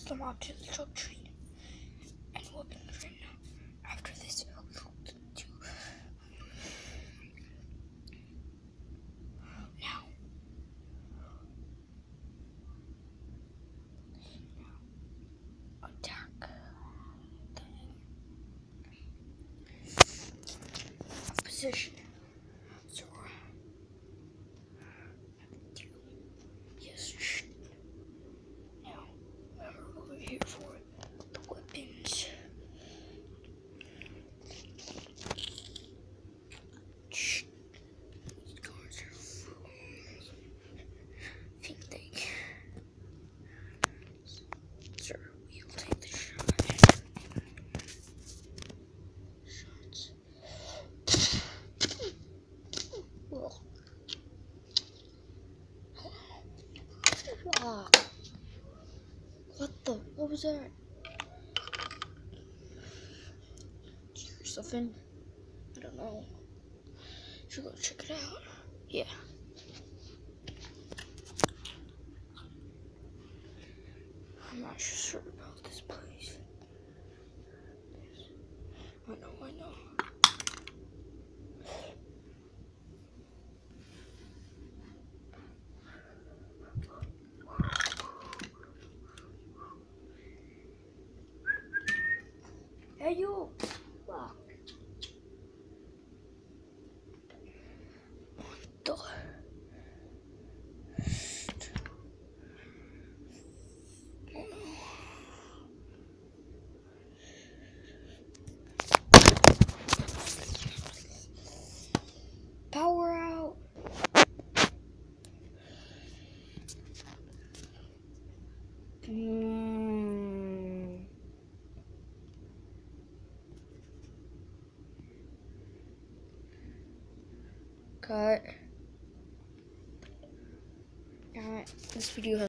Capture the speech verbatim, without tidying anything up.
the mob to the drug trade and weapons right now. After this, I'll go to now. Attack the position. So, yes. Now, we're over here for the weapons. These cars are full. I think they. Sir, we'll take the shot. Shots. Well. Ah. What the? What was that? Did you hear something? I don't know. Should go check it out. Yeah. I'm not sure about this place. I know, I know. Hey, you! Fuck. What the? Power out. Mm. Cut. Alright, this video has